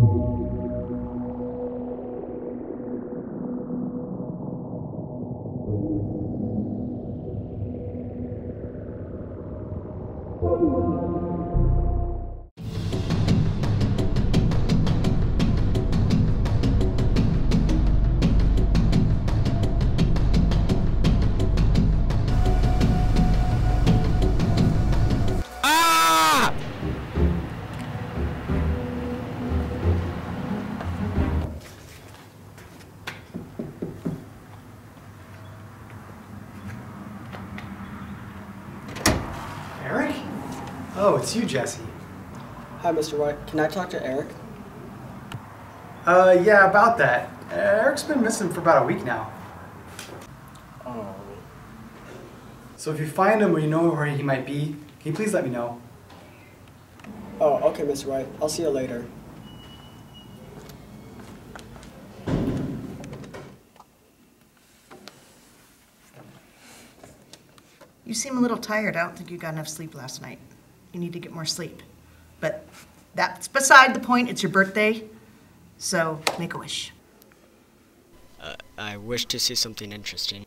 Eric? Oh, it's you, Jesse. Hi, Mr. White. Can I talk to Eric? Yeah, about that. Eric's been missing for about a week now. Oh. So if you find him or you know where he might be, can you please let me know? Oh, okay, Mr. White. I'll see you later. You seem a little tired. I don't think you got enough sleep last night. You need to get more sleep. But that's beside the point. It's your birthday, so make a wish. I wish to see something interesting.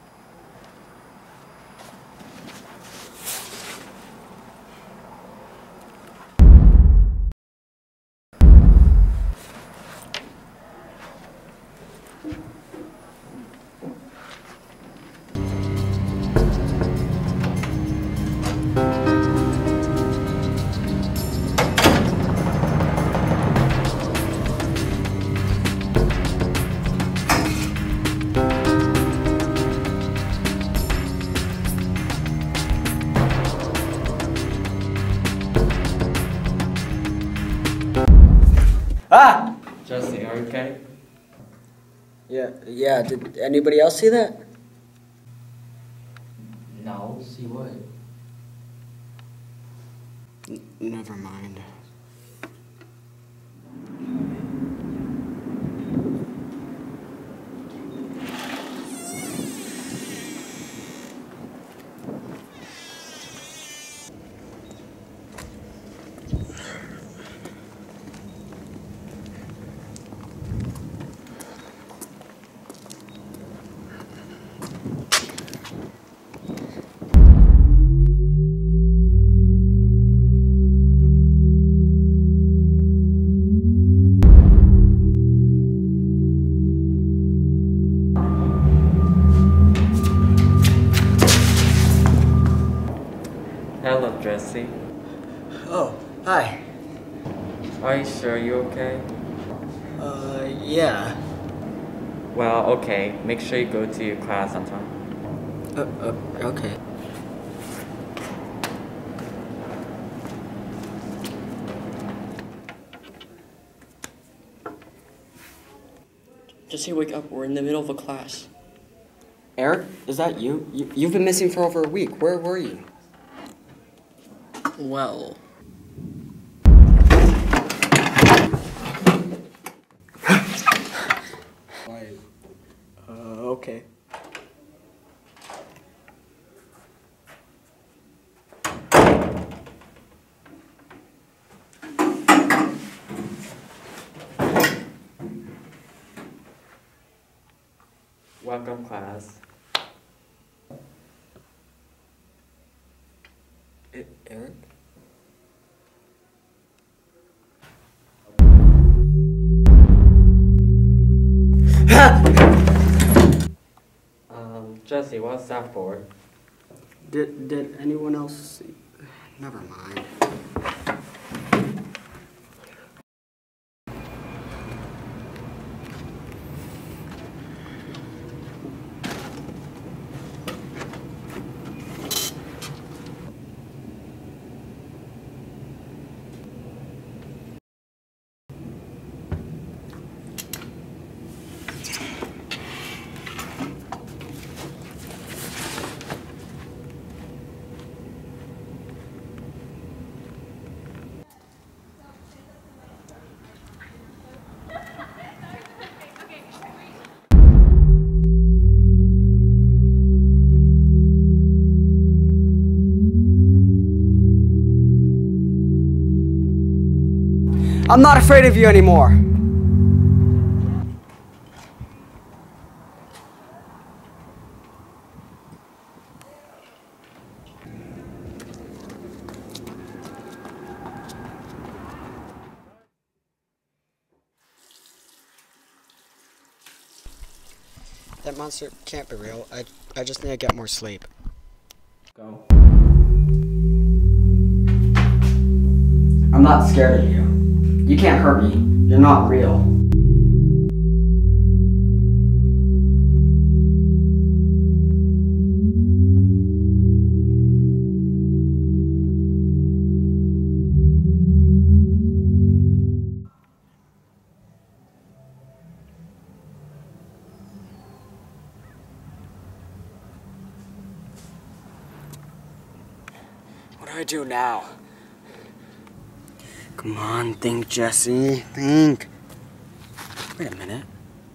Ah! Jesse, are you okay? Yeah. Did anybody else see that? No. See what? Never mind. Hello, Jesse. Oh, hi. Are you sure you're okay? Yeah. Well, okay. Make sure you go to your class on time. Okay. Jesse, wake up. We're in the middle of a class. Eric, is that you? You've been missing for over a week. Where were you? Well, Okay. Welcome, class. Eric? Jesse, what's that for? Did anyone else see? Never mind. I'm not afraid of you anymore. That monster can't be real. I just need to get more sleep. Go. I'm not scared of you. You can't hurt me. You're not real. What do I do now? Come on, think, Jesse. Think. Wait a minute.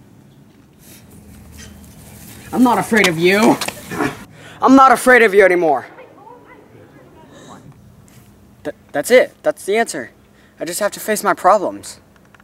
I'm not afraid of you. I'm not afraid of you anymore. That's it. That's the answer. I just have to face my problems.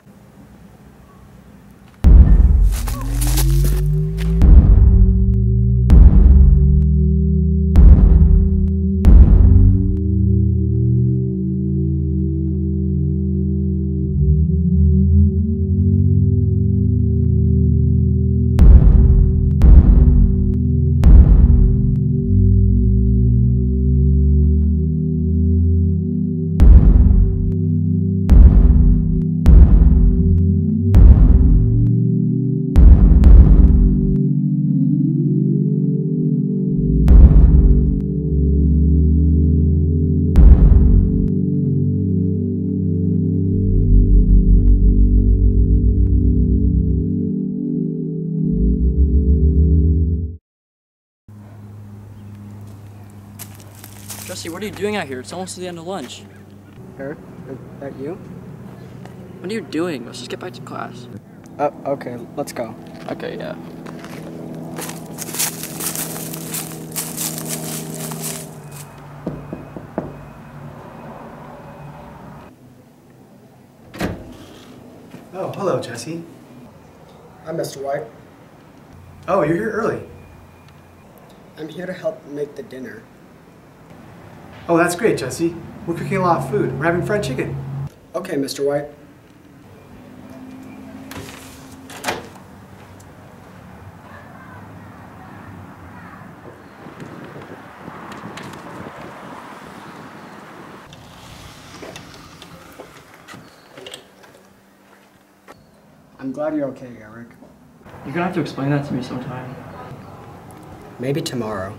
Jesse, what are you doing out here? It's almost the end of lunch. Eric, is that you? What are you doing? Let's just get back to class. Okay, let's go. Okay, yeah. Oh, hello, Jesse. I'm Mr. White. Oh, you're here early. I'm here to help make the dinner. Oh, that's great, Jesse. We're cooking a lot of food. We're having fried chicken. Okay, Mr. White. I'm glad you're okay, Eric. You're gonna have to explain that to me sometime. Maybe tomorrow.